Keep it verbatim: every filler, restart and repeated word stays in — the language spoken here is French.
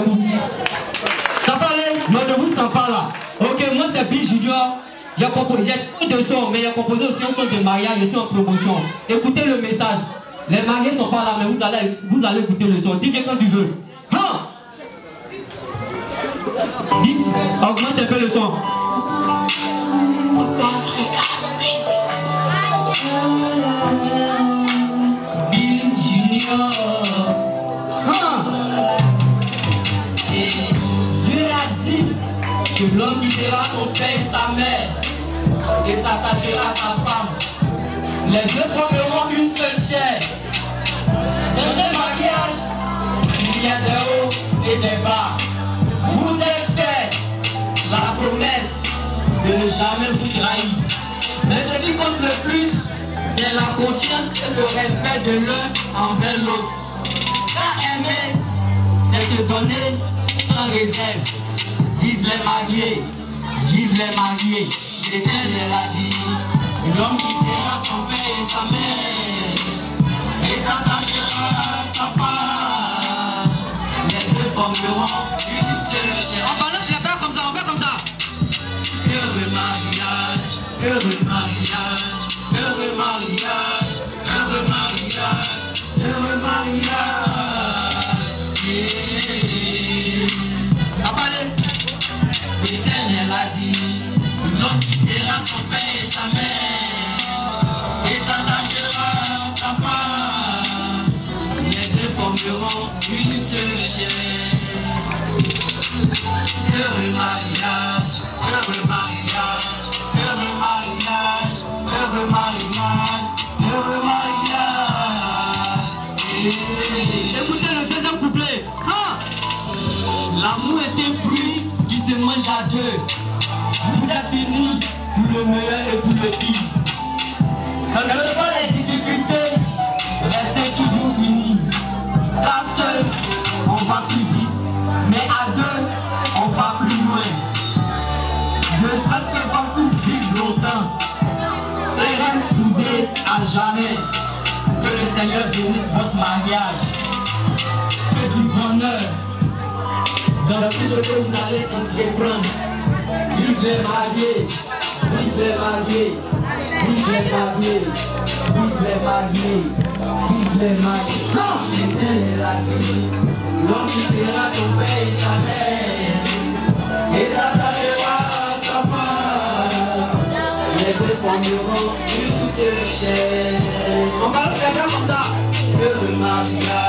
le coup. Ça parle, non, ne vous sens pas là. Ok, moi c'est Bill Junior. J'ai composé deux sons, mais j'ai composé aussi un son de mariage, je suis en promotion. Écoutez le message. Les mariés sont pas là, mais vous allez, vous allez écouter le son. D J quand tu veux. Hein? Dis, augmente un peu le son. Bill Junior. Hein? Et Dieu a dit que l'homme quittera son père et sa mère et s'attachera à sa femme. Les deux formeront une seule chair. Dans un mariage, il y a des hauts et des bas. Vous êtes fait la promesse de ne jamais vous trahir. Mais ce qui compte le plus, c'est la confiance et le respect de l'un envers l'autre. Car aimer, c'est se donner sans réserve. Vive les mariés, vive les mariés. L'Éternel a dit, l'homme quittera son père et sa mère et s'attachera à sa femme. Les deux formeront une seule chair. On balance les mains comme ça, on fait comme ça. Heureux mariage, heureux mariage, heureux mariage, heureux mariage, heureux mariage. Yeah. À parler. L'Éternel a dit, l'homme quittera son père et sa mère et s'attachera à sa femme. Les deux formeront une seule chair. Heureux mariage, heureux mariage, heureux mariage, heureux mariage, heureux mariage. Écoutez le deuxième couplet. Ah! L'amour est un fruit qui se mange à deux. Vous êtes fini pour le meilleur et pour le pire. Quelles que soient les difficultés, restez toujours unis. Car seul, on va plus vite, mais à deux, on va plus loin. Je souhaite que votre couple vive longtemps et reste soudé à jamais. Que le Seigneur bénisse votre mariage. Que du bonheur dans tout ce que vous allez entreprendre. Vive les mariés, vive les mariés, vive les mariés, vive les mariés, vive les mariés. L'Éternel a dit, l'homme quittera son père et sa mère et s'attachera à sa femme. Les deux formeront une seule chair. On va le faire comme ça. Heureux mariage.